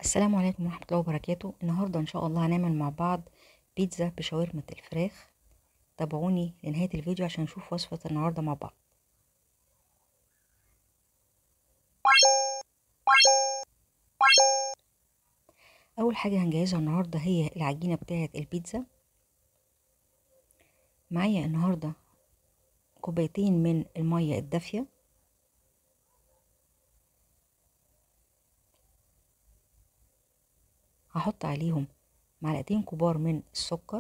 السلام عليكم ورحمة الله وبركاته. النهاردة ان شاء الله هنعمل مع بعض بيتزا بشاورما الفراخ. تابعوني لنهاية الفيديو عشان نشوف وصفة النهاردة مع بعض. اول حاجة هنجهزها النهاردة هي العجينة بتاعة البيتزا. معايا النهاردة كوبايتين من المية الدافية، هحط عليهم معلقتين كبار من السكر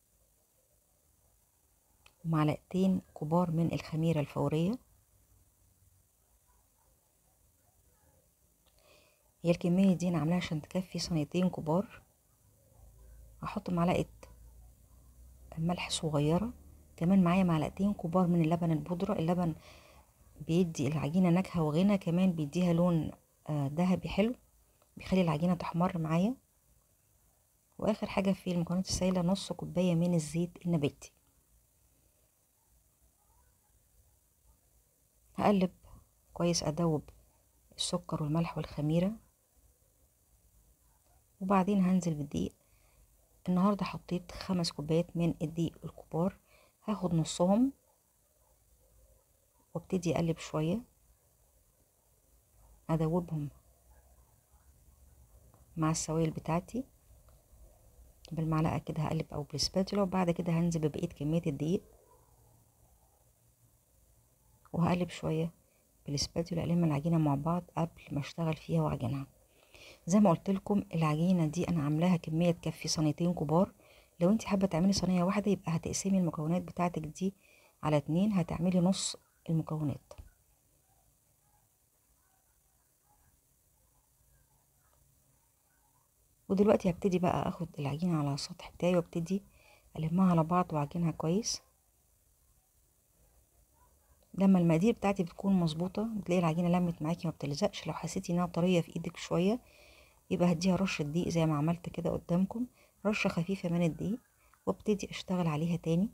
ومعلقتين كبار من الخميرة الفورية. هي الكمية دي انا عاملاها عشان تكفي صينيتين كبار. هحط معلقة ملح صغيرة، كمان معايا معلقتين كبار من اللبن البودرة. اللبن بيدي العجينة نكهة وغنى، كمان بيديها لون ذهبي حلو، بيخلي العجينة تحمر معايا. واخر حاجة في المكونات السائلة نص كوباية من الزيت النباتي. هقلب كويس، ادوب السكر والملح والخميرة، وبعدين هنزل بالدقيق. النهاردة حطيت 5 كوبايات من الدقيق الكبار، هاخد نصهم وابتدي اقلب شوية، ادوبهم مع السوائل بتاعتي بالمعلقة كده، هقلب او بالسباتولا، وبعد كده هنزل ببقية كمية الدقيق وهقلب شوية بالسباتولا الم العجينة مع بعض قبل ما اشتغل فيها واعجنها. زي ما قلت لكم العجينة دي انا عاملاها كمية تكفي صينيتين كبار. لو انت حابة تعملي صينية واحدة يبقى هتقسمي المكونات بتاعتك دي على 2، هتعملي نص المكونات. ودلوقتي هبتدي بقى اخد العجينة على السطح بتاعي وابتدي المها على بعض واعجنها كويس. لما المقادير بتاعتي بتكون مظبوطة بتلاقي العجينة لمت معاكي ما بتلزقش. لو حسيتي انها طرية في ايدك شوية يبقى هديها رشة دقيق زي ما عملت كده قدامكم، رشة خفيفة من الدقيق، وابتدي اشتغل عليها تاني.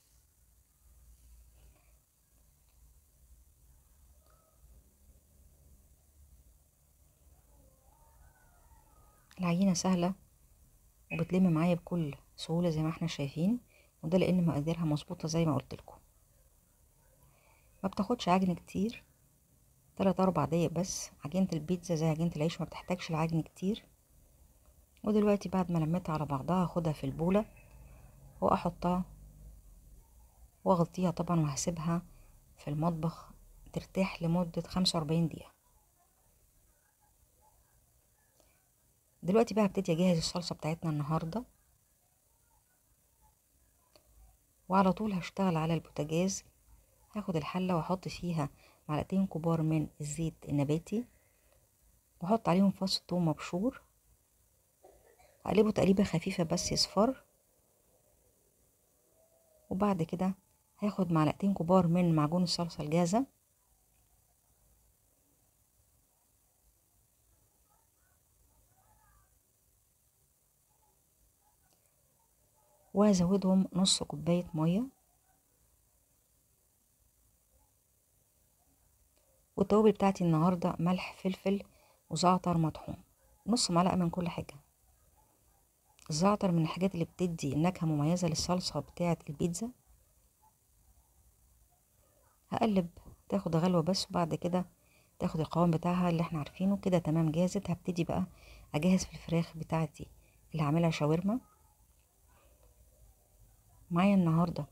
العجينة سهلة وبتلم معايا بكل سهولة زي ما احنا شايفين، وده لان مقاديرها مظبوطة زي ما قلت لكم. ما بتاخدش عجن كتير، 3-4 دقايق بس. عجينة البيتزا زي عجينة العيش ما بتحتاجش العجن كتير. ودلوقتي بعد ما لميتها على بعضها هاخدها في البولة واحطها واغطيها طبعا، وهسيبها في المطبخ ترتاح لمدة 45 دقيقة. دلوقتي بقى هبتدي اجهز الصلصة بتاعتنا النهاردة، وعلى طول هشتغل على البوتاجاز. هاخد الحلة واحط فيها معلقتين كبار من الزيت النباتي، واحط عليهم فص ثوم مبشور، اقلبه تقليبة خفيفة بس يصفر. وبعد كده هاخد معلقتين كبار من معجون الصلصة الجاهزة، وهزودهم نص كوباية مية. والتوابل بتاعتي النهاردة ملح فلفل وزعتر مطحون، نص معلقة من كل حاجة. الزعتر من الحاجات اللي بتدي نكهة مميزة للصلصة بتاعة البيتزا. هقلب تاخد غلوة بس، وبعد كده تاخد القوام بتاعها اللي احنا عارفينه كده تمام جاهزت. هبتدي بقى اجهز في الفراخ بتاعتي اللي هعملها شاورما. معايا النهاردة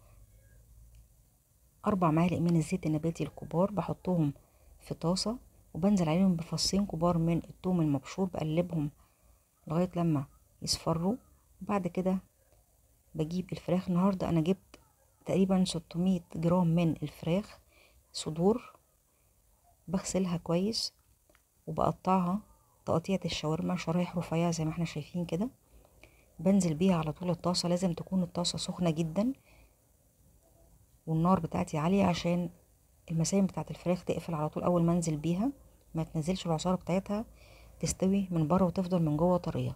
4 معالق من الزيت النباتي الكبار، بحطهم في طاسة وبنزل عليهم بفصين كبار من الثوم المبشور، بقلبهم لغاية لما يصفروا. وبعد كده بجيب الفراخ. النهاردة انا جبت تقريبا 600 جرام من الفراخ صدور، بغسلها كويس وبقطعها تقطيعة الشاورما شرايح رفيعة زي ما احنا شايفين كده. بنزل بيها على طول الطاسة، لازم تكون الطاسة سخنة جدا والنار بتاعتي عالية عشان المسام بتاعت الفراخ تقفل على طول اول ما انزل بيها، ما تنزلش العصارة بتاعتها، تستوي من بره وتفضل من جوه طرية.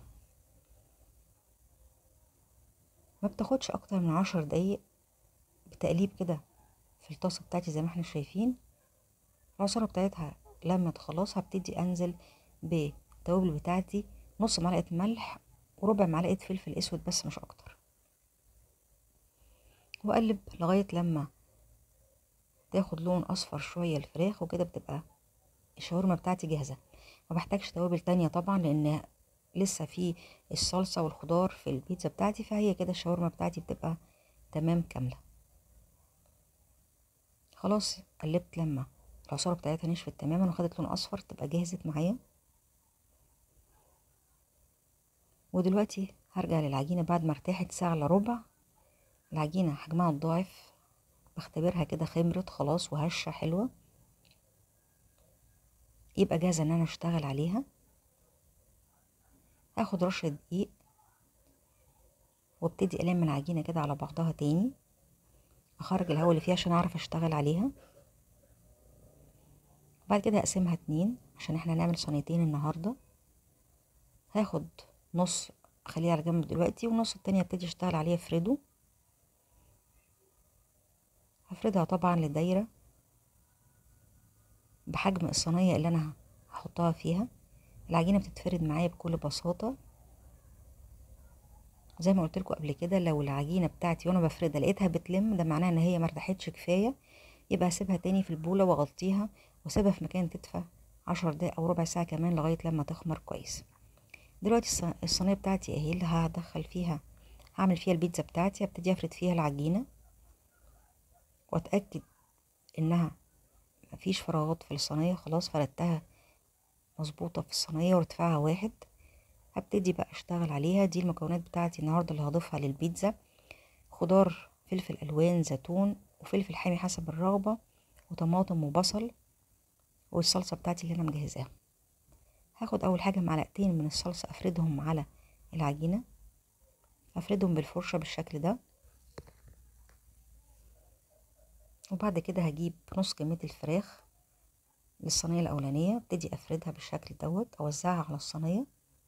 ما بتاخدش اكتر من 10 دقايق بتقليب كده في الطاسة بتاعتي زي ما احنا شايفين. العصارة بتاعتها لما خلاص هبتدي انزل بالتوابل بتاعتي نص معلقة ملح وربع معلقة فلفل اسود بس مش اكتر، واقلب لغاية لما تاخد لون اصفر شوية الفراخ، وكده بتبقى الشاورما بتاعتي جاهزة. ما بحتاجش توابل تانية طبعا، لان لسه في الصلصة والخضار في البيتزا بتاعتي، فهي كده الشاورما بتاعتي بتبقى تمام كاملة. خلاص قلبت لما العصارة بتاعتها نشفت تماما وخدت لون اصفر، تبقى جهزت معايا. ودلوقتي هرجع للعجينة بعد ما ارتاحت ساعة الا ربع. العجينة حجمها اتضاعف، بختبرها كده خمرت خلاص وهشة حلوة، يبقى جاهزة ان انا اشتغل عليها. هاخد رشة دقيق وابتدي الم العجينة كده على بعضها تاني، اخرج الهواء اللي فيها عشان اعرف اشتغل عليها. بعد كده هقسمها 2 عشان احنا هنعمل صينيتين النهاردة. هاخد نص اخليه على جنب دلوقتي، والنص التاني ابتدي اشتغل عليه افرده. هفردها طبعا لدايرة بحجم الصينية اللي انا هحطها فيها. العجينة بتتفرد معايا بكل بساطة. زي ما قلت لكم قبل كده، لو العجينة بتاعتي وانا بفردها لقيتها بتلم، ده معناه ان هي ما ارتاحتش كفاية، يبقى هسيبها تاني في البولة واغطيها واسيبها في مكان تدفى 10 دقايق او ربع ساعة كمان لغاية لما تخمر كويس. دلوقتي الصينية بتاعتي اهي اللي هدخل فيها، هعمل فيها البيتزا بتاعتي. ابتدي افرد فيها العجينة واتأكد انها مفيش فراغات في الصينية. خلاص فردتها مظبوطة في الصينية وارتفاعها 1. هبتدي بقى اشتغل عليها. دي المكونات بتاعتي النهاردة اللي هضيفها للبيتزا: خضار، فلفل الوان، زيتون، وفلفل حامي حسب الرغبة، وطماطم وبصل، والصلصة بتاعتي اللي انا مجهزاها. هاخد اول حاجة معلقتين من الصلصة افردهم على العجينة، افردهم بالفرشة بالشكل ده. وبعد كده هجيب نص كمية الفراخ للصينية الاولانية، ابتدي افردها بالشكل دوت، اوزعها على الصينية.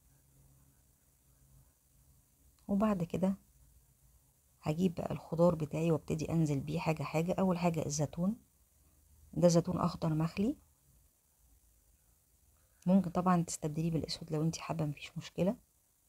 وبعد كده هجيب بقى الخضار بتاعي وابتدي انزل بيه حاجة حاجة. اول حاجة الزيتون، ده زيتون اخضر مخلي، ممكن طبعا تستبدليه بالاسود لو انت حابة، مفيش مشكلة.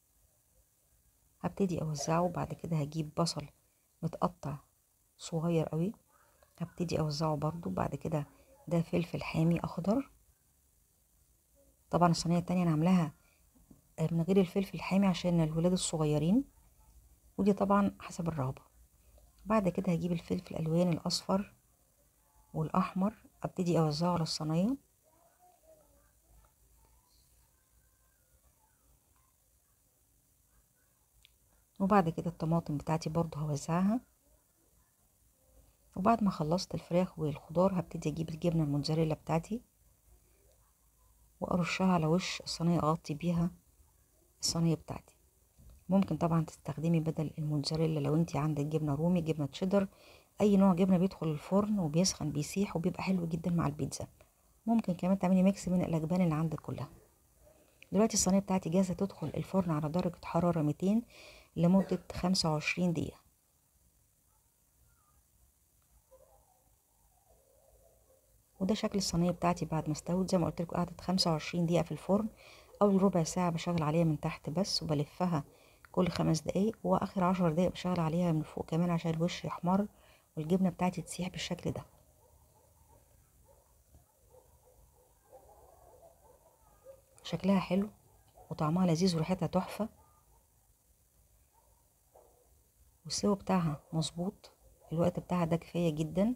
هبتدي اوزعه. بعد كده هجيب بصل متقطع صغير قوي، هبتدي اوزعه برضو. بعد كده ده فلفل حامي اخضر. طبعا الصينية التانية انا عاملاها من غير الفلفل الحامي عشان الولاد الصغيرين، ودي طبعا حسب الرغبة. بعد كده هجيب الفلفل الالوان الاصفر والاحمر، ابتدي اوزعه على الصينية. وبعد كده الطماطم بتاعتي برضو هوزعها. وبعد ما خلصت الفراخ والخضار هبتدي اجيب الجبنة الموتزاريلا بتاعتي وارشها على وش الصينية، اغطي بيها الصينية بتاعتي. ممكن طبعا تستخدمي بدل الموتزاريلا لو انتي عندك جبنة رومي، جبنة تشيدر، اي نوع جبنة بيدخل الفرن وبيسخن بيسيح وبيبقى حلو جدا مع البيتزا. ممكن كمان تعملي ميكس من الاجبان اللي عندك كلها. دلوقتي الصينية بتاعتي جاهزة تدخل الفرن على درجة حرارة 200 لمدة 25 دقيقة. وده شكل الصينية بتاعتي بعد ما استوت. زي ما قلت لكم قعدت 25 دقيقة في الفرن. اول ربع ساعة بشغل عليها من تحت بس وبلفها كل 5 دقايق، واخر 10 دقايق بشغل عليها من فوق كمان عشان الوش يحمر والجبنة بتاعتي تسيح بالشكل ده. شكلها حلو وطعمها لذيذ وريحتها تحفة، والسوا بتاعها مظبوط، الوقت بتاعها ده كفاية جدا.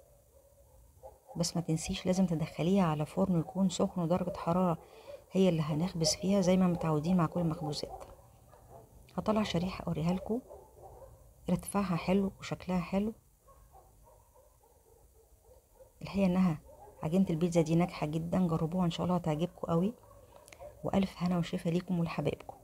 بس ما تنسيش لازم تدخليها على فرن يكون سخن ودرجة حرارة هي اللي هنخبز فيها زي ما متعودين مع كل المخبوزات. هطلع شريحة اوريها لكم، ارتفاعها حلو وشكلها حلو. الحقيقة انها عجينة البيتزا دي ناجحة جدا، جربوها ان شاء الله هتعجبكم قوي. والف هنا وشفا ليكم ولحبايبكم.